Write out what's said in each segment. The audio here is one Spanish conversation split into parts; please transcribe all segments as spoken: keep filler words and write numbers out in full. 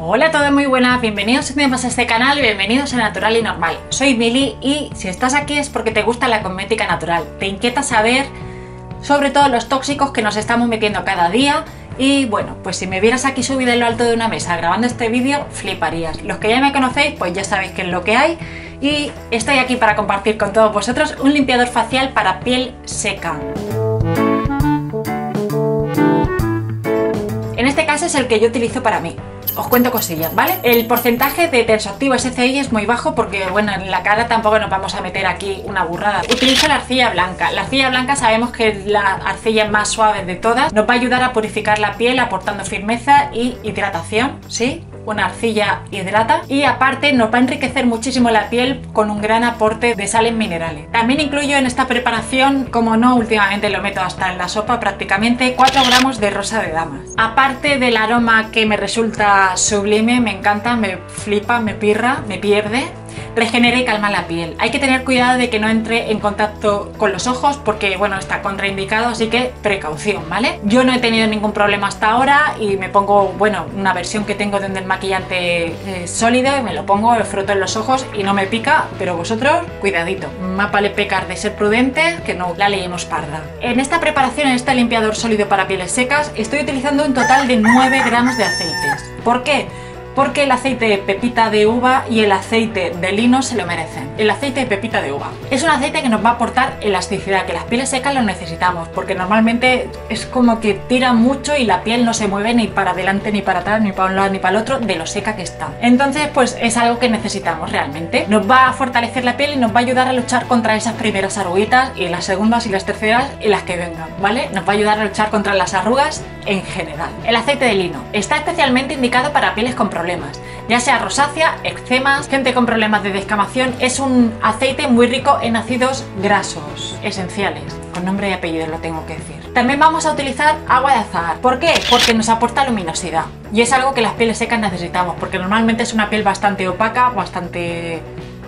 Hola a todos, muy buenas, bienvenidos un día más a este canal y bienvenidos a Natural y Normal. Soy Mili y si estás aquí es porque te gusta la cosmética natural, te inquieta saber sobre todo los tóxicos que nos estamos metiendo cada día. Y bueno, pues si me vieras aquí subida en lo alto de una mesa grabando este vídeo, fliparías. Los que ya me conocéis, pues ya sabéis qué es lo que hay. Y estoy aquí para compartir con todos vosotros un limpiador facial para piel seca. En este caso es el que yo utilizo para mí. Os cuento cosillas, ¿vale? El porcentaje de tensoactivo S C I es muy bajo porque, bueno, en la cara tampoco nos vamos a meter aquí una burrada. Utilizo la arcilla blanca. La arcilla blanca sabemos que es la arcilla más suave de todas. Nos va a ayudar a purificar la piel aportando firmeza y hidratación, ¿sí? Una arcilla hidrata y aparte nos va a enriquecer muchísimo la piel con un gran aporte de sales minerales. También incluyo en esta preparación, como no, últimamente lo meto hasta en la sopa prácticamente, cuatro gramos de rosa de damas. Aparte del aroma que me resulta sublime, me encanta, me flipa, me pirra, me pierde, regenera y calma la piel. Hay que tener cuidado de que no entre en contacto con los ojos porque, bueno, está contraindicado, así que precaución, ¿vale? Yo no he tenido ningún problema hasta ahora y me pongo, bueno, una versión que tengo de un desmaquillante eh, sólido y me lo pongo, lo froto en los ojos y no me pica, pero vosotros, cuidadito. Más vale pecar de ser prudente que no la liemos parda. En esta preparación, en este limpiador sólido para pieles secas, estoy utilizando un total de nueve gramos de aceites. ¿Por qué? Porque el aceite de pepita de uva y el aceite de lino se lo merecen. El aceite de pepita de uva es un aceite que nos va a aportar elasticidad, que las pieles secas lo necesitamos, porque normalmente es como que tira mucho y la piel no se mueve ni para adelante, ni para atrás, ni para un lado, ni para el otro, de lo seca que está. Entonces, pues es algo que necesitamos realmente. Nos va a fortalecer la piel y nos va a ayudar a luchar contra esas primeras arruguitas y las segundas y las terceras y las que vengan, ¿vale? Nos va a ayudar a luchar contra las arrugas en general. El aceite de lino está especialmente indicado para pieles con problemas. Problemas, ya sea rosácea, eczemas, gente con problemas de descamación. Es un aceite muy rico en ácidos grasos esenciales, con nombre y apellido lo tengo que decir. También vamos a utilizar agua de azahar. ¿Por qué? Porque nos aporta luminosidad y es algo que las pieles secas necesitamos, porque normalmente es una piel bastante opaca, bastante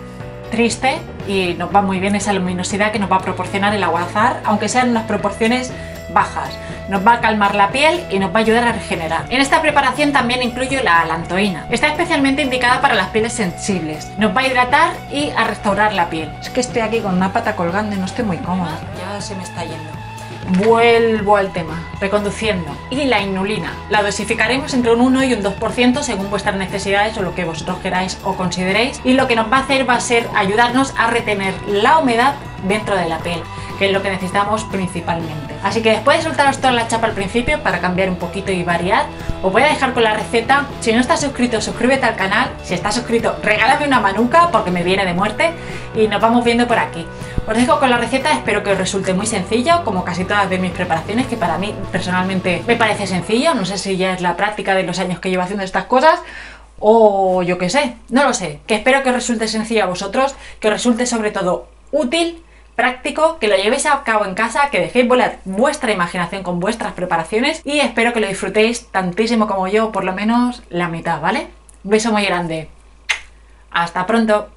triste y nos va muy bien esa luminosidad que nos va a proporcionar el agua de azahar, aunque sean unas proporciones bajas. Nos va a calmar la piel y nos va a ayudar a regenerar. En esta preparación también incluyo la alantoína. Está especialmente indicada para las pieles sensibles. Nos va a hidratar y a restaurar la piel. Es que estoy aquí con una pata colgando y no estoy muy cómoda. Ya se me está yendo. Vuelvo al tema, reconduciendo. Y la inulina. La dosificaremos entre un uno y un dos por ciento según vuestras necesidades o lo que vosotros queráis o consideréis. Y lo que nos va a hacer va a ser ayudarnos a retener la humedad dentro de la piel, que es lo que necesitamos principalmente. Así que después de soltaros toda la chapa al principio para cambiar un poquito y variar, os voy a dejar con la receta. Si no estás suscrito, suscríbete al canal. Si estás suscrito, regálame una manuca porque me viene de muerte y nos vamos viendo por aquí. Os dejo con la receta, espero que os resulte muy sencillo, como casi todas de mis preparaciones, que para mí personalmente me parece sencillo. No sé si ya es la práctica de los años que llevo haciendo estas cosas o yo qué sé, no lo sé. Que espero que os resulte sencillo a vosotros, que os resulte sobre todo útil, práctico, que lo llevéis a cabo en casa, que dejéis volar vuestra imaginación con vuestras preparaciones y espero que lo disfrutéis tantísimo como yo, por lo menos la mitad, ¿vale? Un beso muy grande. Hasta pronto.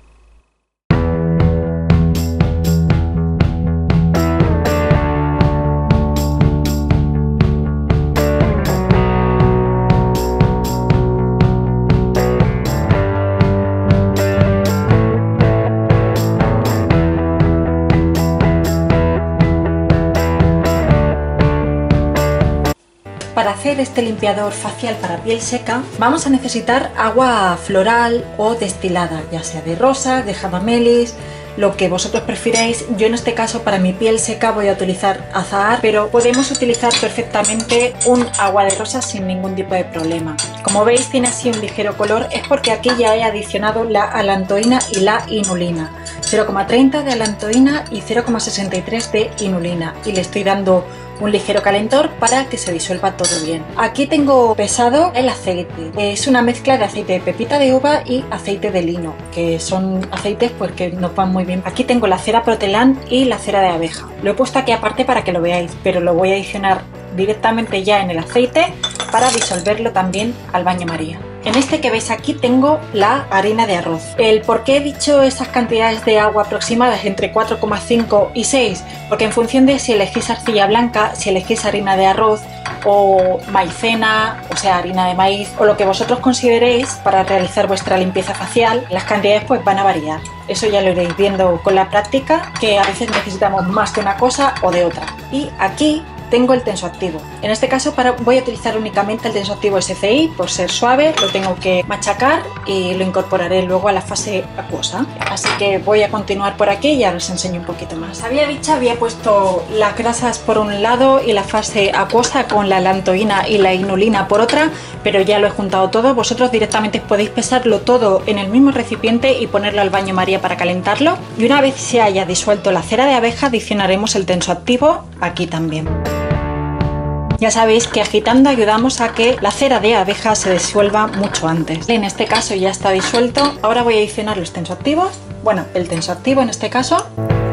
Para hacer este limpiador facial para piel seca vamos a necesitar agua floral o destilada, ya sea de rosa, de jamamelis, lo que vosotros prefiráis. Yo en este caso para mi piel seca voy a utilizar azahar, pero podemos utilizar perfectamente un agua de rosa sin ningún tipo de problema. Como veis tiene así un ligero color, es porque aquí ya he adicionado la alantoína y la inulina. cero coma treinta de alantoína y cero coma sesenta y tres de inulina y le estoy dando un ligero calentor para que se disuelva todo bien. Aquí tengo pesado el aceite, es una mezcla de aceite de pepita de uva y aceite de lino, que son aceites pues que nos van muy bien. Aquí tengo la cera Protelan y la cera de abeja, lo he puesto aquí aparte para que lo veáis, pero lo voy a adicionar directamente ya en el aceite para disolverlo también al baño María. En este que veis aquí tengo la harina de arroz. El por qué he dicho esas cantidades de agua aproximadas entre cuatro coma cinco y seis, porque en función de si elegís arcilla blanca, si elegís harina de arroz o maicena, o sea, harina de maíz, o lo que vosotros consideréis para realizar vuestra limpieza facial. Las cantidades pues van a variar. Eso ya lo iréis viendo con la práctica, que a veces necesitamos más de una cosa o de otra. Y aquí tengo el tensoactivo. En este caso para, voy a utilizar únicamente el tensoactivo S C I por ser suave, lo tengo que machacar y lo incorporaré luego a la fase acuosa. Así que voy a continuar por aquí y ya os enseño un poquito más. Había dicho, había puesto las grasas por un lado y la fase acuosa con la lantoína y la inulina por otra, pero ya lo he juntado todo. Vosotros directamente podéis pesarlo todo en el mismo recipiente y ponerlo al baño María para calentarlo. Y una vez se haya disuelto la cera de abeja, adicionaremos el tensoactivo aquí también. Ya sabéis que agitando ayudamos a que la cera de abeja se disuelva mucho antes. En este caso ya está disuelto. Ahora voy a adicionar los tensoactivos. Bueno, el tensoactivo en este caso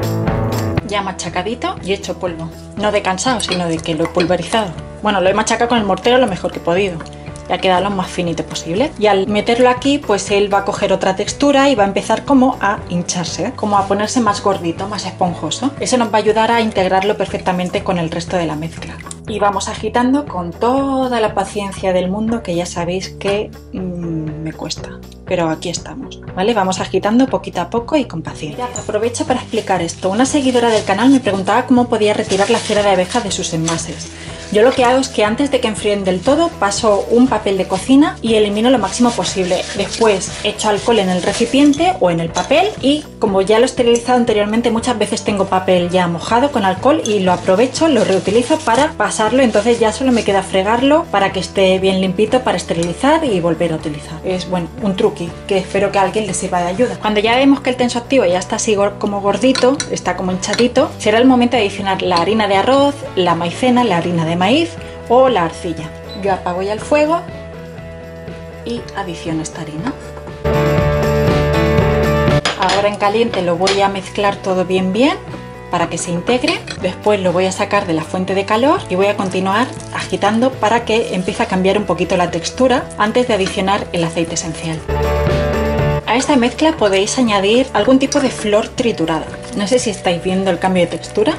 ya machacadito y hecho polvo. No de cansado, sino de que lo he pulverizado. Bueno, lo he machacado con el mortero lo mejor que he podido. Y ha quedado lo más finito posible. Y al meterlo aquí, pues él va a coger otra textura y va a empezar como a hincharse, como a ponerse más gordito, más esponjoso. Eso nos va a ayudar a integrarlo perfectamente con el resto de la mezcla. Y vamos agitando con toda la paciencia del mundo, que ya sabéis que mmm, me cuesta. Pero aquí estamos, ¿vale? Vamos agitando poquito a poco y con paciencia. Aprovecho para explicar esto. Una seguidora del canal me preguntaba cómo podía retirar la cera de abeja de sus envases. Yo lo que hago es que antes de que enfríen del todo paso un papel de cocina y elimino lo máximo posible. Después echo alcohol en el recipiente o en el papel y como ya lo he esterilizado anteriormente, muchas veces tengo papel ya mojado con alcohol y lo aprovecho, lo reutilizo para pasarlo. Entonces ya solo me queda fregarlo para que esté bien limpito para esterilizar y volver a utilizar. Es bueno, un truqui que espero que a alguien le sirva de ayuda. Cuando ya vemos que el tensoactivo ya está así como gordito, está como hinchadito, será el momento de adicionar la harina de arroz, la maicena, la harina de maíz o la arcilla. Yo apago ya el fuego y adiciono esta harina. Ahora en caliente lo voy a mezclar todo bien bien para que se integre. Después lo voy a sacar de la fuente de calor y voy a continuar agitando para que empiece a cambiar un poquito la textura antes de adicionar el aceite esencial. A esta mezcla podéis añadir algún tipo de flor triturada. No sé si estáis viendo el cambio de textura.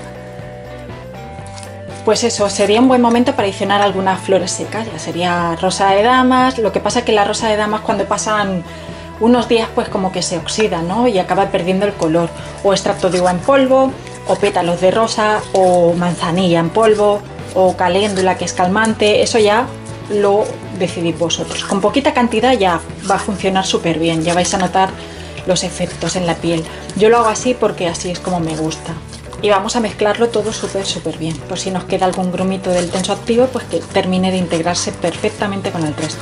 Pues eso, sería un buen momento para adicionar algunas flores secas. Ya sería rosa de damas. Lo que pasa es que la rosa de damas cuando pasan unos días pues como que se oxida, ¿no? Y acaba perdiendo el color. O extracto de uva en polvo, o pétalos de rosa, o manzanilla en polvo, o caléndula que es calmante. Eso ya lo decidís vosotros. Con poquita cantidad ya va a funcionar súper bien. Ya vais a notar los efectos en la piel. Yo lo hago así porque así es como me gusta. Y vamos a mezclarlo todo súper súper bien. Por si nos queda algún grumito del tensoactivo, pues que termine de integrarse perfectamente con el resto.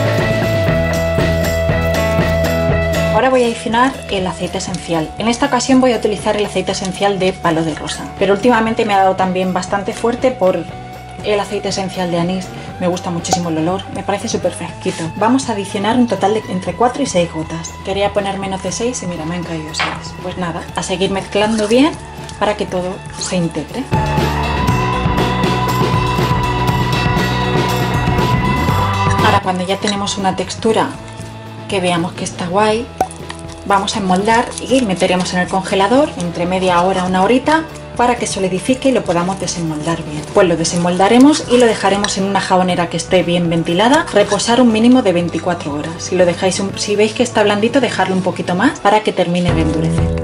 Ahora voy a adicionar el aceite esencial. En esta ocasión voy a utilizar el aceite esencial de palo de rosa. Pero últimamente me ha dado también bastante fuerte por el aceite esencial de anís. Me gusta muchísimo el olor, me parece súper fresquito. Vamos a adicionar un total de entre cuatro y seis gotas. Quería poner menos de seis y mira, me han caído seis. Pues nada, a seguir mezclando bien para que todo se integre. Ahora cuando ya tenemos una textura que veamos que está guay, vamos a enmoldar y meteremos en el congelador entre media hora a una horita para que solidifique y lo podamos desenmoldar bien. Pues lo desenmoldaremos y lo dejaremos en una jabonera que esté bien ventilada, reposar un mínimo de veinticuatro horas. Si lo dejáis, un, si veis que está blandito, dejarlo un poquito más para que termine de endurecer.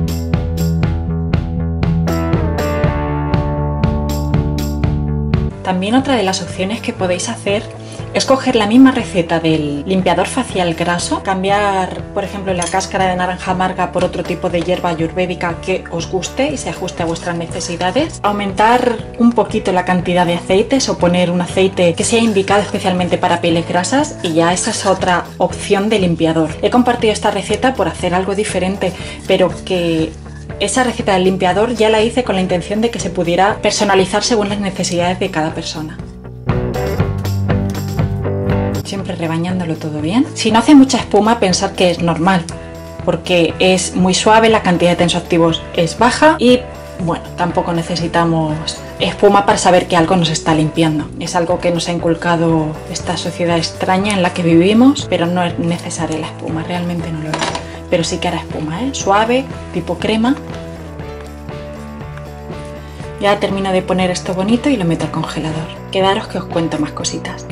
También otra de las opciones que podéis hacer es coger la misma receta del limpiador facial graso, cambiar por ejemplo la cáscara de naranja amarga por otro tipo de hierba ayurvédica que os guste y se ajuste a vuestras necesidades, aumentar un poquito la cantidad de aceites o poner un aceite que sea indicado especialmente para pieles grasas y ya esa es otra opción de limpiador. He compartido esta receta por hacer algo diferente, pero que esa receta del limpiador ya la hice con la intención de que se pudiera personalizar según las necesidades de cada persona. Siempre rebañándolo todo bien. Si no hace mucha espuma, pensad que es normal, porque es muy suave, la cantidad de tensoactivos es baja y bueno, tampoco necesitamos espuma para saber que algo nos está limpiando. Es algo que nos ha inculcado esta sociedad extraña en la que vivimos, pero no es necesaria la espuma, realmente no lo es. Pero sí que hará espuma, ¿eh? Suave, tipo crema. Ya termino de poner esto bonito y lo meto al congelador. Quedaros que os cuento más cositas.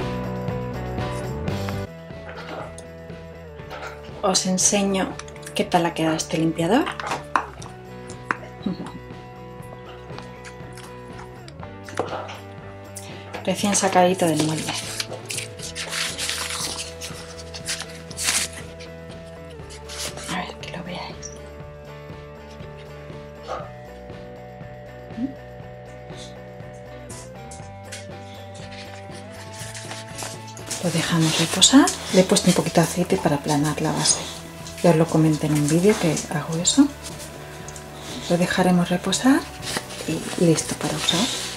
Os enseño qué tal ha quedado este limpiador. Recién sacadito del molde. A ver que lo veáis. Lo dejamos reposar. Le he puesto un poquito de aceite para aplanar la base. Ya os lo comenté en un vídeo que hago eso. Lo dejaremos reposar y listo para usar.